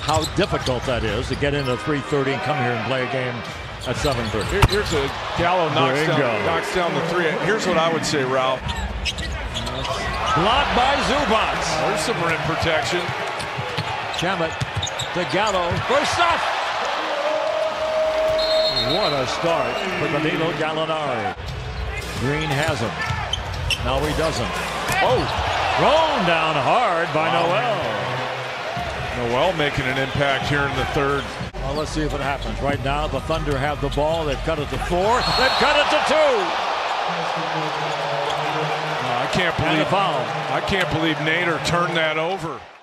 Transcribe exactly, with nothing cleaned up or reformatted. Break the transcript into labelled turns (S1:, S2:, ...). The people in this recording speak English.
S1: how difficult that is to get into three thirty and come here and play a game at seven thirty.
S2: Here, here's a Gallo knocks down, knocks down the three. Here's what I would say, Ralph.
S1: Blocked by Zubac.
S2: There's some rim protection.
S1: Shamet to Gallo for stuff. What a start for Danilo Gallinari. Green has him. No, he doesn't. Oh, thrown down hard by wow.
S2: Noel. Noel making an impact here in the third.
S1: Well, let's see if it happens. Right now, the Thunder have the ball. They've cut it to four. They've cut it to two.
S2: No, I can't believe.
S1: And a foul.
S2: I can't believe Nader turned that over.